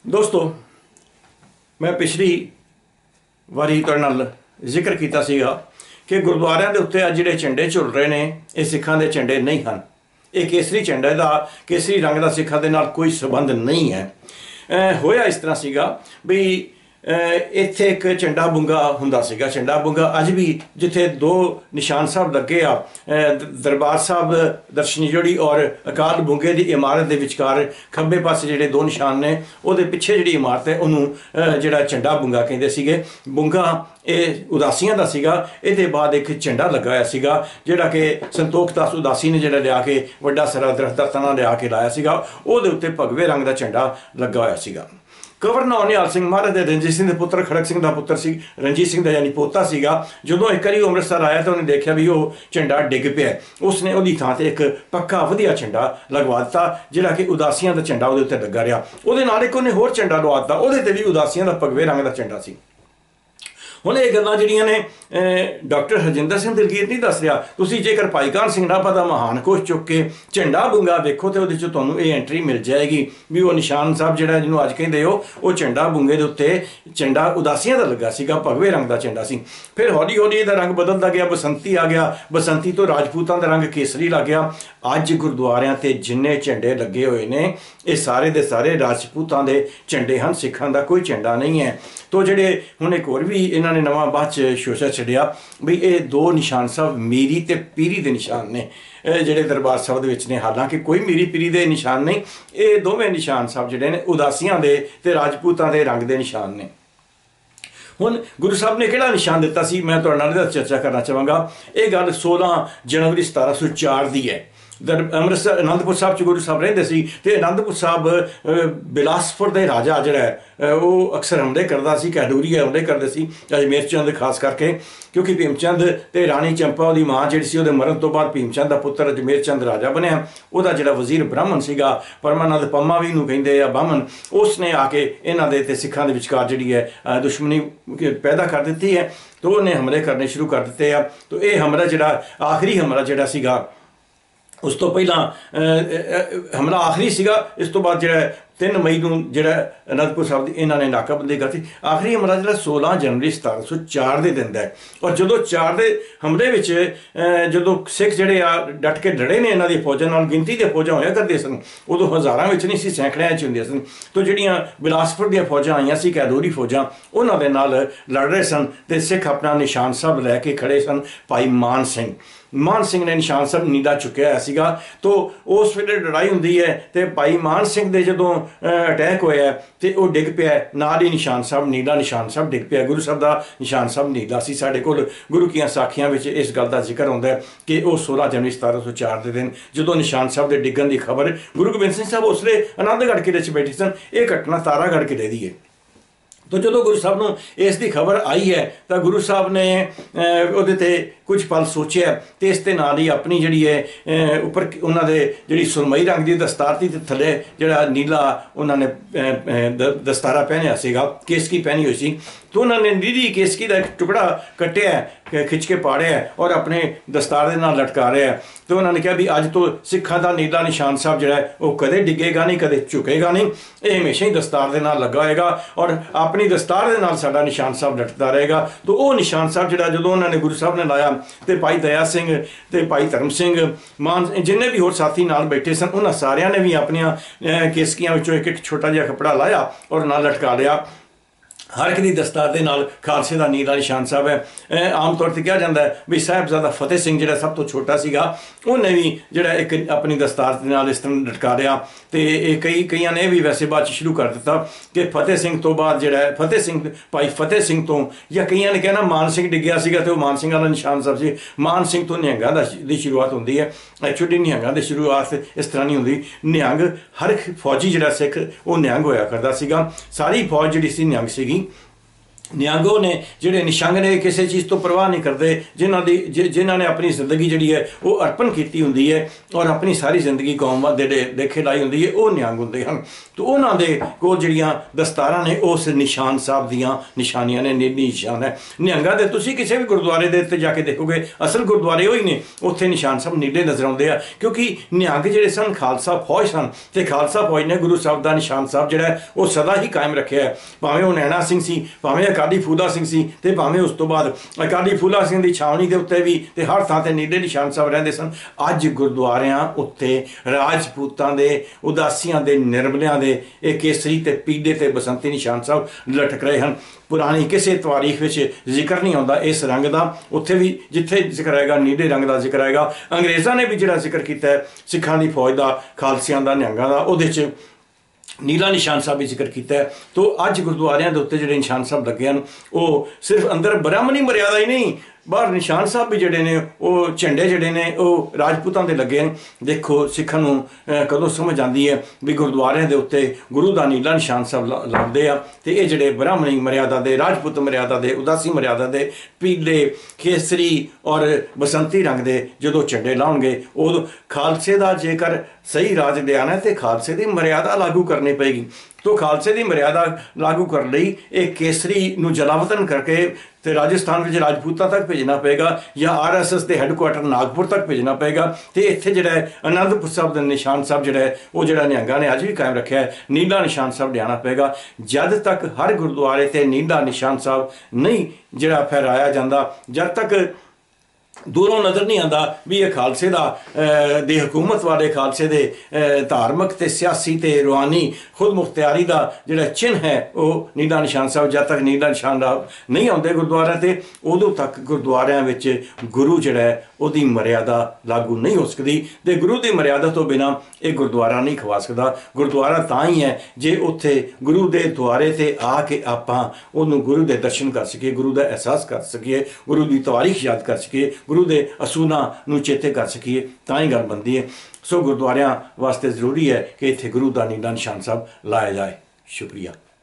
दोस्तों, मैं पिछली वारी तुहाडे नाल जिक्र किया सीगा कि गुरुद्वारिਆਂ ਦੇ ਉੱਤੇ ਅੱਜ ਜਿਹੜੇ ਝੰਡੇ ਝੁੱਲ ਰਹੇ ਨੇ ਇਹ ਸਿੱਖਾਂ ਦੇ ਝੰਡੇ ਨਹੀਂ ਹਨ। ਇਹ ਕੇਸਰੀ ਝੰਡਾ ਦਾ ਕੇਸਰੀ ਰੰਗ ਦਾ ਸਿੱਖਾਂ ਦੇ ਨਾਲ ਕੋਈ ਸੰਬੰਧ ਨਹੀਂ ਹੈ। ਹੋਇਆ ਇਸ ਤਰ੍ਹਾਂ ਸੀਗਾ ਵੀ ਇੱਥੇ ਇੱਕ ਝੰਡਾ ਬੁੰਗਾ ਹੁੰਦਾ ਸੀਗਾ। ਝੰਡਾ ਬੁੰਗਾ ਅੱਜ ਵੀ ਜਿੱਥੇ ਦੋ ਨਿਸ਼ਾਨ ਸਾਹਿਬ ਲੱਗੇ ਆ, ਦਰਬਾਰ ਸਾਹਿਬ ਦਰਸ਼ਨੀ ਜੋੜੀ ਔਰ ਅਕਾਲ ਬੁੰਗੇ ਦੀ ਇਮਾਰਤ ਦੇ ਵਿਚਕਾਰ ਖੱਬੇ ਪਾਸੇ ਜਿਹੜੇ ਦੋ ਨਿਸ਼ਾਨ ਨੇ ਉਹਦੇ ਪਿੱਛੇ ਜਿਹੜੀ ਇਮਾਰਤ ਹੈ ਉਹਨੂੰ ਜਿਹੜਾ ਝੰਡਾ ਬੁੰਗਾ ਕਹਿੰਦੇ ਸੀਗੇ। ਬੁੰਗਾ ਇਹ ਉਦਾਸੀਆਂ ਦਾ ਸੀਗਾ। ਇਹਦੇ ਬਾਅਦ ਇੱਕ ਝੰਡਾ ਲੱਗਾ ਹੋਇਆ ਸੀਗਾ ਜਿਹੜਾ ਕਿ ਸੰਤੋਖ ਦਾਸ ਉਦਾਸੀ ਨੇ ਜਿਹੜਾ ਲਿਆ ਕੇ ਵੱਡਾ ਸਾਰਾ ਦਰਖਤ ਦਾ ਤਣਾ ਲਿਆ ਕੇ ਲਾਇਆ ਸੀਗਾ। ਉਹਦੇ ਉੱਤੇ ਭਗਵੇ ਰੰਗ ਦਾ ਝੰਡਾ ਲੱਗਾ ਹੋਇਆ ਸੀਗਾ। ਗਵਰਨਰ ਨਿਹਾਲ ਸਿੰਘ ਮਹਾਰਾਜ ਦੇ ਰਣਜੀਤ ਸਿੰਘ ਦੇ ਪੁੱਤਰ ਖੜਕ ਸਿੰਘ ਦਾ ਪੁੱਤਰ ਸੀ, ਰਣਜੀਤ ਸਿੰਘ ਦਾ ਯਾਨੀ ਪੋਤਾ ਸੀਗਾ। ਜਦੋਂ ਇੱਕ ਵਾਰੀ ਅੰਮ੍ਰਿਤਸਰ ਆਇਆ ਤਾਂ ਉਹਨੇ ਦੇਖਿਆ ਵੀ ਉਹ ਝੰਡਾ ਡਿੱਗ ਪਿਆ। ਉਸਨੇ ਉਹਦੀ ਥਾਂ ਤੇ ਇੱਕ ਪੱਕਾ ਵਧੀਆ ਝੰਡਾ ਲਗਵਾ ਦਿੱਤਾ ਜਿਹੜਾ ਕਿ ਉਦਾਸੀਆਂ ਦਾ ਝੰਡਾ ਉਹਦੇ ਉੱਤੇ ਲੱਗਾ ਰਿਹਾ। ਉਹਦੇ ਨਾਲ ਇੱਕ ਉਹਨੇ ਹੋਰ ਝੰਡਾ ਲਵਾ ਦਿੱਤਾ, ਉਹਦੇ ਤੇ ਵੀ ਉਦਾਸੀਆਂ ਦਾ ਭਗਵੇ ਰੰਗ ਦਾ ਝੰਡਾ ਸੀ। ਹੁਣ ਇਹ ਗੱਲਾਂ ਜਿਹੜੀਆਂ ਨੇ ਡਾਕਟਰ ਹਰਜਿੰਦਰ ਸਿੰਘ ਦਿਲਗੀਰ ਨਹੀਂ ਦੱਸ ਰਿਹਾ। ਤੁਸੀਂ ਜੇਕਰ ਭਾਈ ਕਾਹਨ ਸਿੰਘ ਨਾਭਾ ਦਾ ਮਹਾਨ ਕੋਸ਼ ਚੁੱਕ ਕੇ ਝੰਡਾ ਬੁੰਗਾ ਵੇਖੋ ਤੇ ਉਹਦੇ 'ਚ ਤੁਹਾਨੂੰ ਇਹ ਐਂਟਰੀ ਮਿਲ ਜਾਏਗੀ ਵੀ ਉਹ ਨਿਸ਼ਾਨ ਸਾਹਿਬ ਜਿਹੜਾ ਜਿਹਨੂੰ ਅੱਜ ਕਹਿੰਦੇ ਹੋ ਉਹ ਝੰਡਾ ਬੁੰਗੇ ਦੇ ਉੱਤੇ ਝੰਡਾ ਉਦਾਸੀਆਂ ਦਾ ਲੱਗਾ ਸੀਗਾ, ਭਗਵੇ ਰੰਗ ਦਾ ਝੰਡਾ ਸੀ। ਫਿਰ ਹੌਲੀ ਹੌਲੀ ਇਹਦਾ ਰੰਗ ਬਦਲਦਾ ਗਿਆ, ਬਸੰਤੀ ਆ ਗਿਆ, ਬਸੰਤੀ ਤੋਂ ਰਾਜਪੂਤਾਂ ਦਾ ਰੰਗ ਕੇਸਰੀ ਲੱਗ ਗਿਆ। ਅੱਜ ਗੁਰਦੁਆਰਿਆਂ ਤੇ ਜਿੰਨੇ ਝੰਡੇ ਲੱਗੇ ਹੋਏ ਨੇ ਇਹ ਸਾਰੇ ਦੇ ਸਾਰੇ ਰਾਜਪੂਤਾਂ ਦੇ ਝੰਡੇ ਹਨ, ਸਿੱਖਾਂ ਦਾ ਕੋਈ ਝੰਡਾ ਨਹੀਂ ਹੈ। ਤੋ ਜਿਹੜੇ ਹੁਣ ਇੱਕ ਹੋਰ ਵੀ ਇਹਨਾਂ ਨੇ ਨਵਾਂ ਬਾਅਦ 'ਚ ਸ਼ੋਸ਼ਾ ਛੱਡਿਆ ਵੀ ਇਹ ਦੋ ਨਿਸ਼ਾਨ ਸਾਹਿਬ ਮੀਰੀ ਤੇ ਪੀਰੀ ਦੇ ਨਿਸ਼ਾਨ ਨੇ ਜਿਹੜੇ ਦਰਬਾਰ ਸਾਹਿਬ ਦੇ ਵਿੱਚ ਨੇ। ਹਾਲਾਂਕਿ ਕੋਈ ਮੀਰੀ ਪੀਰੀ ਦੇ ਨਿਸ਼ਾਨ ਨਹੀਂ, ਇਹ ਦੋਵੇਂ ਨਿਸ਼ਾਨ ਸਾਹਿਬ ਜਿਹੜੇ ਨੇ ਉਦਾਸੀਆਂ ਦੇ ਤੇ ਰਾਜਪੂਤਾਂ ਦੇ ਰੰਗ ਦੇ ਨਿਸ਼ਾਨ ਨੇ। ਹੁਣ ਗੁਰੂ ਸਾਹਿਬ ਨੇ ਕਿਹੜਾ ਨਿਸ਼ਾਨ ਦਿੱਤਾ ਸੀ ਮੈਂ ਤੁਹਾਡੇ ਨਾਲ ਇਹਦਾ ਚਰਚਾ ਕਰਨਾ ਚਾਹਾਂਗਾ। ਇਹ ਗੱਲ 16 ਜਨਵਰੀ 1704 ਦੀ ਹੈ। ਅੰਮ੍ਰਿਤਸਰ ਅਨੰਦਪੁਰ ਸਾਹਿਬ 'ਚ ਗੁਰੂ ਸਾਹਿਬ ਰਹਿੰਦੇ ਸੀ ਤੇ ਅਨੰਦਪੁਰ ਸਾਹਿਬ ਬਿਲਾਸਪੁਰ ਦੇ ਰਾਜਾ ਜਿਹੜਾ ਉਹ ਅਕਸਰ ਹਮਲੇ ਕਰਦਾ ਸੀ, ਕੈਡੂਰੀਆ ਹਮਲੇ ਕਰਦੇ ਸੀ, ਅਜਮੇਰ ਚੰਦ ਖਾਸ ਕਰਕੇ, ਕਿਉਂਕਿ ਭੀਮ ਚੰਦ ਤੇ ਰਾਣੀ ਚੰਪਾ ਉਹਦੀ ਮਾਂ ਜਿਹੜੀ ਸੀ ਉਹਦੇ ਮਰਨ ਤੋਂ ਬਾਅਦ ਭੀਮ ਚੰਦ ਦਾ ਪੁੱਤਰ ਅਜਮੇਰ ਚੰਦ ਰਾਜਾ ਬਣਿਆ। ਉਹਦਾ ਜਿਹੜਾ ਵਜ਼ੀਰ ਬ੍ਰਾਹਮਣ ਸੀਗਾ, ਪਰਮਾਨੰਦ ਪੰਮਾ ਵੀ ਨੂੰ ਕਹਿੰਦੇ ਆ ਬਾਹਮਣ, ਉਸ ਨੇ ਆ ਕੇ ਇਹਨਾਂ ਦੇ ਤੇ ਸਿੱਖਾਂ ਦੇ ਵਿਚਕਾਰ ਜਿਹੜੀ ਹੈ ਦੁਸ਼ਮਣੀ ਪੈਦਾ ਕਰ ਦਿੱਤੀ ਹੈ ਤੇ ਉਹਨੇ ਹਮਲੇ ਕਰਨੇ ਸ਼ੁਰੂ ਕਰ ਦਿੱਤੇ ਆ। ਤਾਂ ਇਹ ਹਮਲਾ ਜਿਹੜਾ ਆਖਰੀ ਹਮਲਾ ਜਿਹੜਾ ਸੀਗਾ ਉਸ ਤੋਂ ਪਹਿਲਾਂ ਹਮਲਾ ਆਖਰੀ ਸੀਗਾ। ਇਸ ਤੋਂ ਬਾਅਦ ਜਿਹੜਾ 3 ਮਈ ਨੂੰ ਜਿਹੜਾ ਅਨੰਦਪੁਰ ਸਾਹਿਬ ਦੀ ਇਹਨਾਂ ਨੇ ਨਾਕਾਬੰਦੀ ਕਰਤੀ। ਆਖਰੀ ਹਮਲਾ ਜਿਹੜਾ 16 ਜਨਵਰੀ 1704 ਦੇ ਦਿਨ ਦਾ ਹੈ। ਔਰ ਜਦੋਂ 4 ਦੇ ਹਮਲੇ ਵਿੱਚ ਜਦੋਂ ਸਿੱਖ ਜਿਹੜੇ ਆ ਡਟ ਕੇ ਲੜੇ ਨੇ ਇਹਨਾਂ ਦੀ ਫੌਜਾਂ ਨਾਲ, ਗਿਣਤੀ ਦੇ ਫੌਜਾਂ ਹੋਇਆ ਕਰਦੇ ਸਨ, ਉਦੋਂ ਹਜ਼ਾਰਾਂ ਵਿੱਚ ਨਹੀਂ ਸੀ, ਸੈਂਕੜਿਆਂ 'ਚ ਹੁੰਦੀਆਂ ਸਨ। ਤਾਂ ਜਿਹੜੀਆਂ ਬਿਲਾਸਪੁਰ ਦੀਆਂ ਫੌਜਾਂ ਆਈਆਂ ਸੀ, ਕੈਦੂਰੀ ਫੌਜਾਂ, ਉਹਨਾਂ ਦੇ ਨਾਲ ਲੜ ਰਹੇ ਸਨ ਤੇ ਸਿੱਖ ਆਪਣਾ ਨਿਸ਼ਾਨ ਸਾਹਿਬ ਲੈ ਕੇ ਖੜੇ ਸਨ। ਭਾਈ ਮਾਨ ਸਿੰਘ ਨੇ ਨਿਸ਼ਾਨ ਸਾਹਿਬ ਨੀਲਾ ਚੁੱਕਿਆ ਹੋਇਆ ਸੀਗਾ। ਤੋ ਉਸ ਵੇਲੇ ਲੜਾਈ ਹੁੰਦੀ ਹੈ ਤੇ ਭਾਈ ਮਾਨ ਸਿੰਘ ਦੇ ਜਦੋਂ ਅਟੈਕ ਹੋਇਆ ਤੇ ਉਹ ਡਿੱਗ ਪਿਆ, ਨਾਲ ਹੀ ਨਿਸ਼ਾਨ ਸਾਹਿਬ ਨੀਲਾ ਨਿਸ਼ਾਨ ਸਾਹਿਬ ਡਿੱਗ ਪਿਆ। ਗੁਰੂ ਸਾਹਿਬ ਦਾ ਨਿਸ਼ਾਨ ਸਾਹਿਬ ਨੀਲਾ ਸੀ। ਸਾਡੇ ਕੋਲ ਗੁਰੂ ਕੀਆਂ ਸਾਖੀਆਂ ਵਿੱਚ ਇਸ ਗੱਲ ਦਾ ਜ਼ਿਕਰ ਹੁੰਦਾ ਹੈ ਕਿ ਉਹ 16 ਜਨਵਰੀ 1704 ਦੇ ਦਿਨ ਜਦੋਂ ਨਿਸ਼ਾਨ ਸਾਹਿਬ ਦੇ ਡਿੱਗਣ ਦੀ ਖਬਰ ਗੁਰੂ ਗੋਬਿੰਦ ਸਿੰਘ ਸਾਹਿਬ ਉਸ ਵੇਲੇ ਆਨੰਦਗੜ੍ਹ ਕਿਲ੍ਹੇ 'ਚ ਬੈਠੇ ਸਨ। ਇਹ ਘਟਨਾ ਤਾਰਾਗੜ੍ਹ ਕਿਲ੍ਹੇ ਦੀ ਹੈ। तो जो गुरु साहब ਨੂੰ ਇਸ ਦੀ ਖਬਰ ਆਈ ਹੈ ਤਾਂ ਗੁਰੂ ਸਾਹਿਬ ਨੇ ਉਹਦੇ ਤੇ ਕੁਝ ਪਲ ਸੋਚਿਆ ਤੇ ਇਸ ਦੇ ਨਾਲ ਹੀ ਆਪਣੀ ਜਿਹੜੀ ਹੈ ਉੱਪਰ ਉਹਨਾਂ ਦੇ ਜਿਹੜੀ ਸੁਰਮਈ ਰੰਗ ਦੀ ਦਸਤਾਰ ਸੀ ਤੇ ਥੱਲੇ ਜਿਹੜਾ ਨੀਲਾ ਉਹਨਾਂ ਨੇ ਦਸਤਾਰਾ ਪਹਿਨਿਆ ਸੀਗਾ, ਕੇਸਕੀ ਪਹਿਨੀ ਹੋਈ ਸੀ। तो उन्होंने नीली केसकी का एक टुकड़ा कटिया, खिंच के पाड़िया और अपने दस्तार के नाल लटका रहा है। तो उन्होंने कहा भी अज तो सिखा का नीला निशान साहब जो है वो कदे डिगेगा नहीं, कदे झुकेगा नहीं, ये हमेशा ही दस्तार के नाल लगा होएगा और अपनी दस्तार के नाल साडा निशान साहब लटकता रहेगा। तो वो निशान साहब जो जो उन्होंने गुरु साहब ने लाया तो भाई दया सिंह ते भाई धर्म सिंह मान जिन्हें भी होर साथी नाल बैठे सन उन्होंने सारिया ने भी अपन केसकियां विचों एक छोटा जिहा कपड़ा लाया और नाल लटका लिया। हर एक दी दस्तार दे नाल खालसे दा नीला निशान साहब है। आम तौर पर कहा जाता है भी साहिबजादा फतेह सिंह जिहड़ा सब तो छोटा सीगा उन्हें भी जिहड़ा एक अपनी दस्तार दे नाल इस तरह लटका लिया। तो कईयां ने भी वैसे बाद शुरू कर दिता कि फतेह सिंह तो बाद जिहड़ा फतेह सिंह भाई फतेह सिंह तो या कईयां ने कहना मान सिंह डिग्या सीगा तो मान सिंह वाला निशान साहब से मान सिंह तो निहंगां दी शुरुआत होंदी है। एक्चुअली निहंगां दी शुरुआत इस तरह नहीं होंदी। निहंग हर एक फौजी जिहड़ा सिख वो निहंग होया करदा सीगा। सारी फौज जिहड़ी सी निहंग सीगी। ਨਿਹੰਗੋ ਨੇ ਜਿਹੜੇ ਨਿਸ਼ੰਗ ਨੇ ਕਿਸੇ ਚੀਜ਼ ਤੋਂ ਪਰਵਾਹ ਨਹੀਂ ਕਰਦੇ, ਜਿਨ੍ਹਾਂ ਨੇ ਆਪਣੀ ਜ਼ਿੰਦਗੀ ਜਿਹੜੀ ਹੈ ਉਹ ਅਰਪਣ ਕੀਤੀ ਹੁੰਦੀ ਹੈ ਔਰ ਆਪਣੀ ਸਾਰੀ ਜ਼ਿੰਦਗੀ ਕੌਮ ਦੇ ਦੇਖੇ ਲਾਈ ਹੁੰਦੀ ਹੈ, ਉਹ ਨਿਹੰਗ ਹੁੰਦੇ ਹਨ। ਤੇ ਉਹਨਾਂ ਦੇ ਕੋਲ ਜਿਹੜੀਆਂ ਦਸਤਾਰਾਂ ਨੇ ਉਸ ਨਿਸ਼ਾਨ ਸਾਹਿਬ ਦੀਆਂ ਨਿਸ਼ਾਨੀਆਂ ਨੇ, ਨੀਲੀ ਨਿਸ਼ਾਨ ਹੈ। ਨਿਹੰਗਾਂ ਦੇ ਤੁਸੀਂ ਕਿਸੇ ਵੀ ਗੁਰਦੁਆਰੇ ਦੇ ਉੱਤੇ ਜਾ ਕੇ ਦੇਖੋਗੇ, ਅਸਲ ਗੁਰਦੁਆਰੇ ਉਹ ਹੀ ਨੇ, ਉੱਥੇ ਨਿਸ਼ਾਨ ਸਾਹਿਬ ਨੀਲੇ ਨਜ਼ਰ ਆਉਂਦੇ ਆ, ਕਿਉਂਕਿ ਨਿਹੰਗ ਜਿਹੜੇ ਸਨ ਖਾਲਸਾ ਫੌਜ ਸਨ, ਤੇ ਖਾਲਸਾ ਫੌਜ ਨੇ ਗੁਰੂ ਸਾਹਿਬ ਦਾ ਨਿਸ਼ਾਨ ਸਾਹਿਬ ਜਿਹੜਾ ਉਹ ਸਦਾ ਹੀ ਕਾਇਮ ਰੱਖਿਆ ਹੈ। ਭਾਵੇਂ ਉਹ ਨੈਣਾ ਸਿੰਘ ਸੀ, ਭਾਵੇਂ ਅਕਾਲੀ ਫੂਲਾ ਸਿੰਘ ਸੀ, ਤੇ ਭਾਵੇਂ ਉਸ ਤੋਂ ਬਾਅਦ ਅਕਾਲੀ ਫੂਲਾ ਸਿੰਘ ਦੀ ਛਾਵਣੀ ਦੇ ਉੱਤੇ ਵੀ ਤੇ ਹਰ ਥਾਂ ਤੇ ਨੀਲੇ ਨਿਸ਼ਾਨ ਸਾਹਿਬ ਰਹਿੰਦੇ ਸਨ। ਅੱਜ ਗੁਰਦੁਆਰਿਆਂ ਉੱਤੇ ਰਾਜਪੂਤਾਂ ਦੇ, ਉਦਾਸੀਆਂ ਦੇ, ਨਿਰਮਲਿਆਂ ਦੇ ਇਹ ਕੇਸਰੀ ਤੇ ਪੀਲੇ ਤੇ ਬਸੰਤੀ ਨਿਸ਼ਾਨ ਸਾਹਿਬ ਲਟਕ ਰਹੇ ਹਨ। ਪੁਰਾਣੀ ਕਿਸੇ ਤਾਰੀਖ ਵਿੱਚ ਜ਼ਿਕਰ ਨਹੀਂ ਆਉਂਦਾ ਇਸ ਰੰਗ ਦਾ, ਉੱਥੇ ਵੀ ਜਿੱਥੇ ਜ਼ਿਕਰ ਆਏਗਾ ਨੀਲੇ ਰੰਗ ਦਾ ਜ਼ਿਕਰ ਆਏਗਾ। ਅੰਗਰੇਜ਼ਾਂ ਨੇ ਵੀ ਜਿਹੜਾ ਜ਼ਿਕਰ ਕੀਤਾ ਹੈ ਸਿੱਖਾਂ ਦੀ ਫੌਜ ਦਾ, ਖਾਲਸਿਆਂ ਦਾ, ਨਿਹੰਗਾਂ ਦਾ, ਉਹਦੇ 'ਚ ਨੀਲਾ ਨਿਸ਼ਾਨ ਸਾਹਿਬ ਵੀ ਜ਼ਿਕਰ ਕੀਤਾ ਹੈ। ਤੋ ਅੱਜ ਗੁਰਦੁਆਰਿਆਂ ਦੇ ਉੱਤੇ ਜਿਹੜੇ ਨਿਸ਼ਾਨ ਸਾਹਿਬ ਲੱਗੇ ਹਨ ਉਹ ਸਿਰਫ ਅੰਦਰ ਬ੍ਰਾਹਮਣੀ ਮਰਿਆਦਾ ਹੀ ਨਹੀਂ, ਬਾਹਰ ਨਿਸ਼ਾਨ ਸਾਹਿਬ ਵੀ ਜਿਹੜੇ ਨੇ ਉਹ ਝੰਡੇ ਜਿਹੜੇ ਨੇ ਉਹ ਰਾਜਪੂਤਾਂ ਦੇ ਲੱਗੇ ਨੇ। ਦੇਖੋ ਸਿੱਖਾਂ ਨੂੰ ਕਦੋਂ ਸਮਝ ਆਉਂਦੀ ਹੈ ਵੀ ਗੁਰਦੁਆਰਿਆਂ ਦੇ ਉੱਤੇ ਗੁਰੂ ਦਾ ਨੀਲਾ ਨਿਸ਼ਾਨ ਸਾਹਿਬ ਲਾਉਂਦੇ ਆ, ਤੇ ਇਹ ਜਿਹੜੇ ਬ੍ਰਾਹਮਣੀ ਮਰਿਆਦਾ ਦੇ, ਰਾਜਪੂਤ ਮਰਿਆਦਾ ਦੇ, ਉਦਾਸੀ ਮਰਿਆਦਾ ਦੇ ਪੀਲੇ, ਕੇਸਰੀ ਔਰ ਬਸੰਤੀ ਰੰਗ ਦੇ ਜਦੋਂ ਝੰਡੇ ਲਾਉਣਗੇ, ਉਦੋਂ ਖਾਲਸੇ ਦਾ ਜੇਕਰ ਸਹੀ ਰਾਜ ਲਿਆਣਾ ਹੈ ਤੇ ਖਾਲਸੇ ਦੀ ਮਰਿਆਦਾ ਲਾਗੂ ਕਰਨੀ ਪਏਗੀ। तो खालसे की मर्यादा लागू कर ली एक केसरी नूं जलावतन करके तो राजस्थान में राजपूतां तक भेजना पेगा या RSS के हैडकुआटर नागपुर तक भेजना पेगा। तो इत्थे जिहड़ा आनंदपुर साहब का निशान साहब जिहड़ा है वो जिहड़ा निहंगां ने अज भी कायम रखा है, नीला निशान साहब लियाना पेगा। जद तक हर गुरुद्वारे ते नीला निशान साहब नहीं जिहड़ा फहराया जाता, जद तक दूरों नज़र नहीं आता भी ये खालसे दी हुकूमत वाले खालसे दे धार्मिक ते सियासी ते रूहानी खुद मुख्तियारी का जिहड़ा चिन्ह है वो नीला निशान साहब, जब तक नीला निशान नहीं आते गुरुद्वारा ते उदों तक गुरुद्वारियां विच गुरु जिहड़ा है उहदी मर्यादा लागू नहीं हो सकती। ते गुरु की मर्यादा तो बिना ये गुरुद्वारा नहीं खवा सकता। गुरुद्वारा तां ही है जे उत्थे गुरु के द्वारे ते आके आपां उहनूं गुरु के दर्शन कर सकीए, गुरु का एहसास कर सकीए, गुरु की तारीख याद कर सकीए, गुरु के असूलों नूं चेते कर सकीए, तां ही गल बनती है। सो गुरुद्वारियां वास्ते जरूरी है कि इत्थे गुरु का नीला निशान साहब लाया जाए। शुक्रिया।